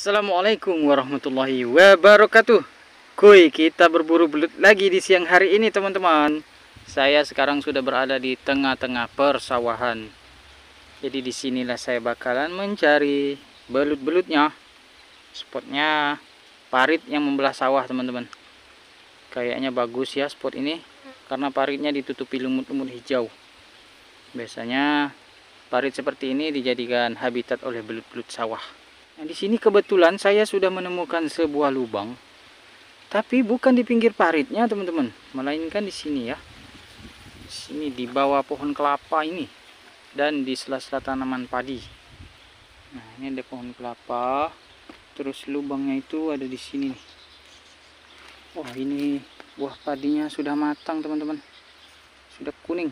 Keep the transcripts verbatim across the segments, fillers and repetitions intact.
Assalamualaikum warahmatullahi wabarakatuh. Kuy, kita berburu belut lagi di siang hari ini teman-teman. Saya sekarang sudah berada di tengah-tengah persawahan. Jadi disinilah saya bakalan mencari belut-belutnya. Spotnya parit yang membelah sawah teman-teman. Kayaknya bagus ya spot ini, karena paritnya ditutupi lumut-lumut hijau. Biasanya parit seperti ini dijadikan habitat oleh belut-belut sawah. Nah, di sini kebetulan saya sudah menemukan sebuah lubang, tapi bukan di pinggir paritnya teman-teman, melainkan di sini ya. Di sini di bawah pohon kelapa ini dan di sela-sela tanaman padi. Nah, ini ada pohon kelapa, terus lubangnya itu ada di sini nih. Wah, ini buah padinya sudah matang teman-teman, sudah kuning.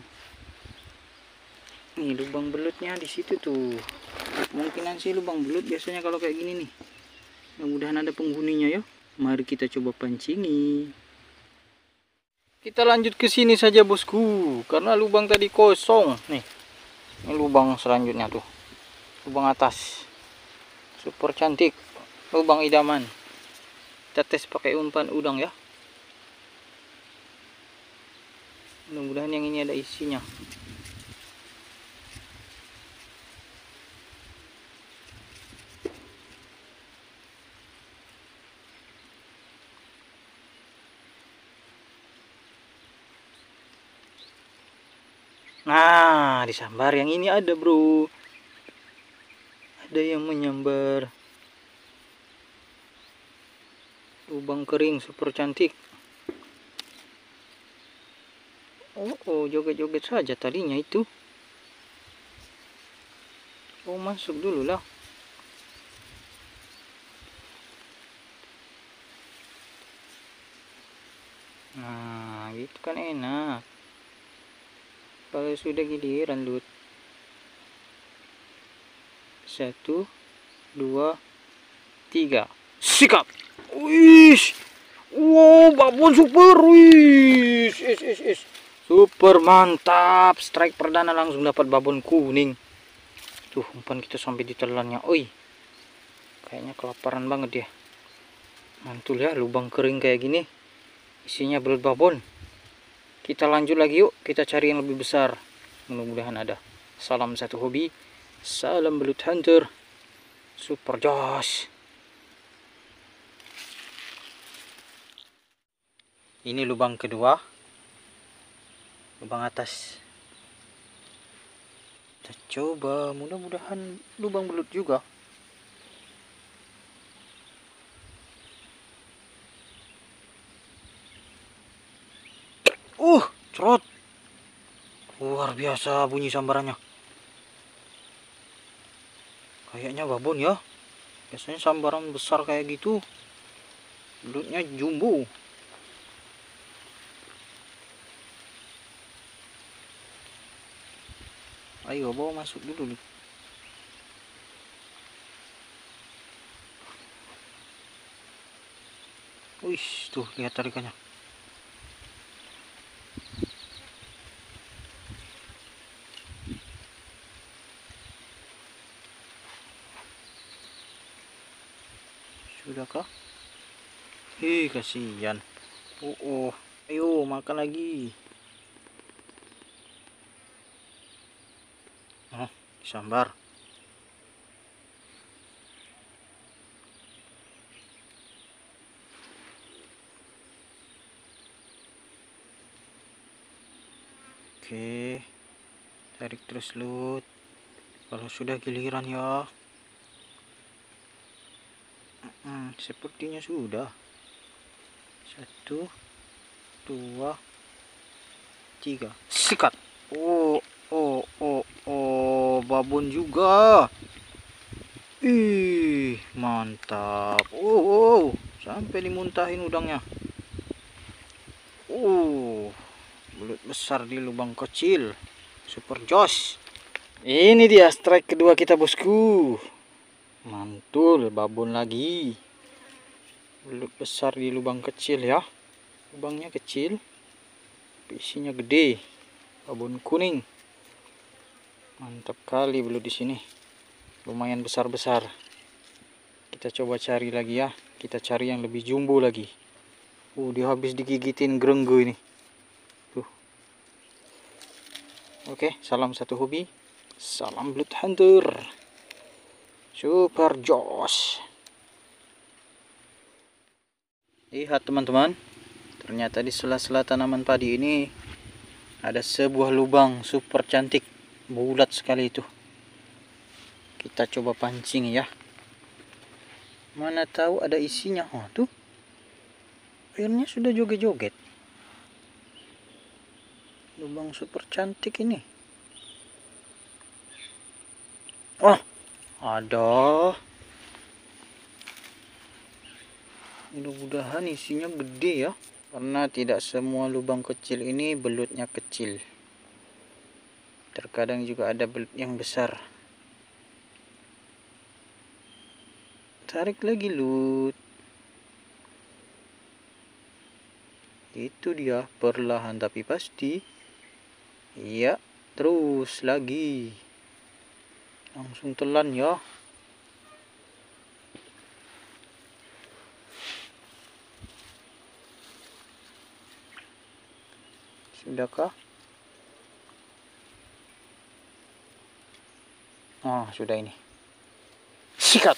Nih lubang belutnya di situ tuh. Mungkinan sih lubang belut biasanya kalau kayak gini nih. Mudah-mudahan ada penghuninya ya. Mari kita coba pancingi. Kita lanjut ke sini saja bosku, karena lubang tadi kosong. Nih, ini lubang selanjutnya tuh. Lubang atas. Super cantik. Lubang idaman. Kita tes pakai umpan udang ya. Mudah-mudahan yang ini ada isinya. Nah, disambar yang ini ada bro. Ada yang menyambar. Lubang kering super cantik. Oh, oh joget-joget saja tadinya itu. Oh, masuk dulu lah. Nah, gitu kan enak. Kalau sudah giliran lut. Satu, dua, tiga. Sikap. Wih. Wow, babon super. Wih. Is, is, is. Super mantap. Strike perdana langsung dapat babon kuning. Tuh, umpan kita sampai di telannya. Oi. Kayaknya kelaparan banget dia. Mantul ya, lubang kering kayak gini. Isinya belut babon. Kita lanjut lagi yuk, kita cari yang lebih besar. Mudah-mudahan ada. Salam satu hobi, salam belut hunter. Super jos. Ini lubang kedua. Lubang atas. Kita coba, mudah-mudahan lubang belut juga. Uh, cerot. Luar biasa bunyi sambarannya. Kayaknya babon ya. Biasanya sambaran besar kayak gitu, belutnya jumbo. Ayo bawa masuk dulu nih. Wih, tuh lihat tarikannya. Sudahkah? Hei, kasihan. Oh, oh. Ayo makan lagi. Oh, sambar. Oke, tarik terus lut. Kalau sudah giliran ya. Hmm, sepertinya sudah. Satu, dua, tiga. Sikat. Oh, oh, oh, oh, babon juga. Ih, mantap. Oh, oh, sampai dimuntahin udangnya. Oh, belut besar di lubang kecil. Super jos. Ini dia strike kedua kita bosku. Mantul, babon lagi. Belut besar di lubang kecil ya. Lubangnya kecil, isinya gede. Babon kuning. Mantap kali belut di sini. Lumayan besar-besar. Kita coba cari lagi ya. Kita cari yang lebih jumbo lagi. Uh, dia habis digigitin gerenggu ini. Tuh. Oke, salam satu hobi. Salam Blood Hunter. Super Josh. Lihat teman-teman. Ternyata di sela-sela tanaman padi ini ada sebuah lubang super cantik. Bulat sekali itu. Kita coba pancing ya. Mana tahu ada isinya. Oh tuh. Airnya sudah joget-joget. Lubang super cantik ini. Oh, ada. Mudah-mudahan isinya gede ya. Karena tidak semua lubang kecil ini belutnya kecil. Terkadang juga ada belut yang besar. Tarik lagi Lut. Itu dia, perlahan tapi pasti. Iya, terus lagi. Langsung telan ya. Sudahkah? Ah, sudah ini. Sikat.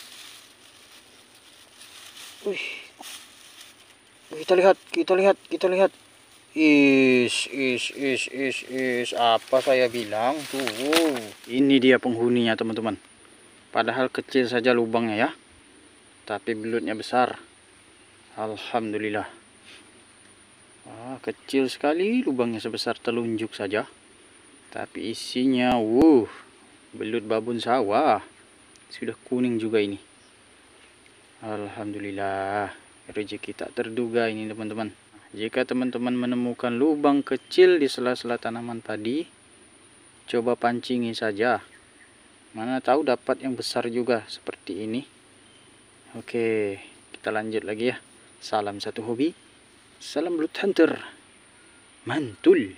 Wih. Kita lihat, kita lihat, kita lihat. Is, is, is, is, is. Apa saya bilang tuh? Ini dia penghuninya teman-teman. Padahal kecil saja lubangnya ya. Tapi belutnya besar. Alhamdulillah. Ah, kecil sekali lubangnya sebesar telunjuk saja. Tapi isinya, wuh, belut babon sawah. Sudah kuning juga ini. Alhamdulillah, rezeki tak terduga ini teman-teman. Jika teman-teman menemukan lubang kecil di sela-sela tanaman padi, coba pancingi saja. Mana tahu dapat yang besar juga seperti ini. Oke, kita lanjut lagi ya. Salam satu hobi, salam Blood Hunter. Mantul.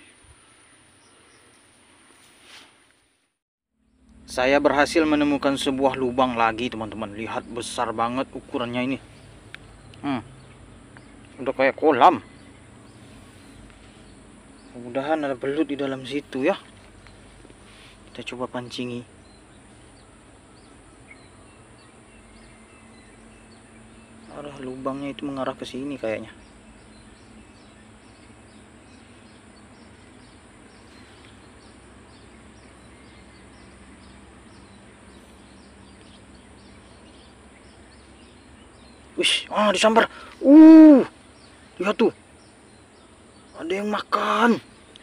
Saya berhasil menemukan sebuah lubang lagi teman-teman. Lihat besar banget ukurannya ini. Hmm. Udah kayak kolam. Mudah-mudahan ada belut di dalam situ ya. Kita coba pancingi. Arah lubangnya itu mengarah ke sini kayaknya. Wih, ah disambar. Uh, lihat tuh. Ada yang makan.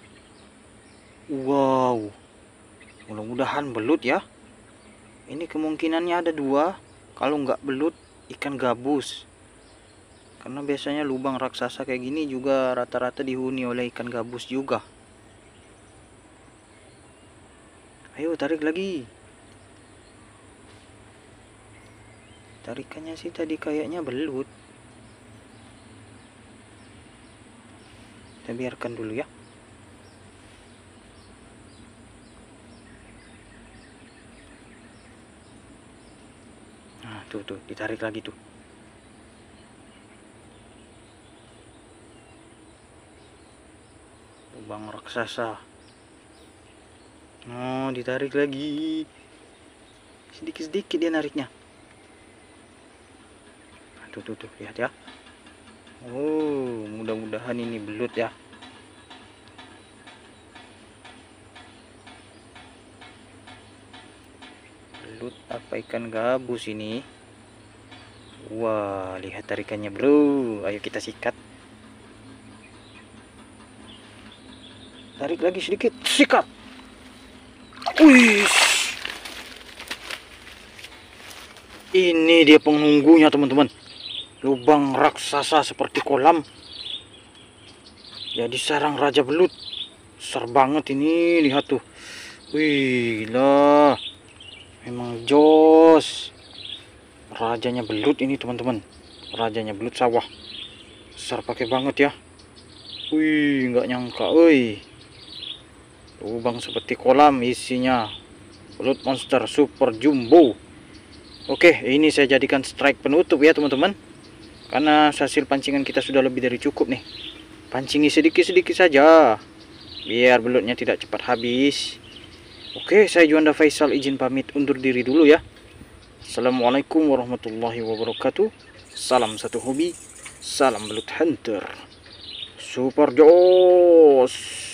Wow. Mudah-mudahan belut ya. Ini kemungkinannya ada dua. Kalau nggak belut, ikan gabus. Karena biasanya lubang raksasa kayak gini juga rata-rata dihuni oleh ikan gabus juga. Ayo tarik lagi. Tarikannya sih tadi kayaknya belut. Kita biarkan dulu ya. Nah, tuh tuh ditarik lagi tuh. Lubang raksasa. Oh, ditarik lagi. Sedikit-sedikit dia nariknya. Tuh tuh tuh lihat ya. Oh, mudah-mudahan ini belut ya. Belut apa ikan gabus ini? Wah, lihat tarikannya bro. Ayo kita sikat. Tarik lagi sedikit, sikat. Wih. Ini dia penunggunya teman-teman. Lubang raksasa seperti kolam. Jadi sarang raja belut. Besar banget ini, lihat tuh. Wih, gila. Memang jos. Rajanya belut ini teman-teman. Rajanya belut sawah. Besar pakai banget ya. Wih, nggak nyangka, wih. Lubang seperti kolam isinya. Belut monster super jumbo. Oke, ini saya jadikan strike penutup ya teman-teman. Karena hasil pancingan kita sudah lebih dari cukup nih. Pancingi sedikit-sedikit saja, biar belutnya tidak cepat habis. Oke, saya Juanda Faisal izin pamit undur diri dulu ya. Assalamualaikum warahmatullahi wabarakatuh. Salam satu hobi, salam belut hunter. Super Jos.